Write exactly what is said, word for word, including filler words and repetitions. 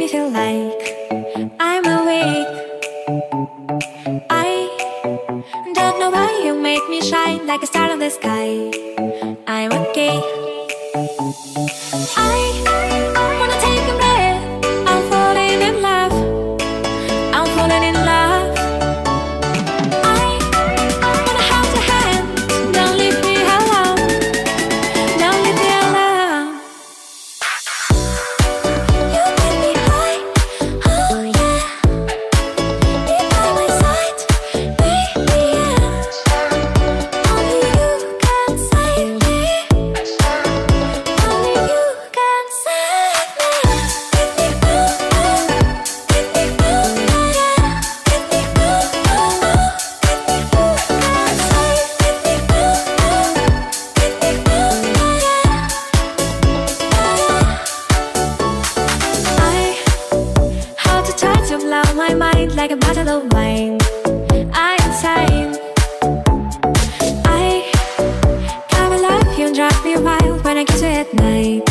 me feel like I'm awake. I don't know why you make me shine like a star in the sky. I'm okay. I wanna take a breath. I'm falling in love. I'm falling in love. I wanna hold your hand. Don't leave me alone. Don't leave me alone. You take me high, oh yeah. Deep by my side, baby, yeah. Only you can save me. Only you can save me. Get me through, get me through, yeah. Get me through, oh, get me through. Can save, get me through, get me through, yeah. I how to try to blow my mind like a bottle of wine. I insane. I come alive, you drive me wild when I kiss you at night.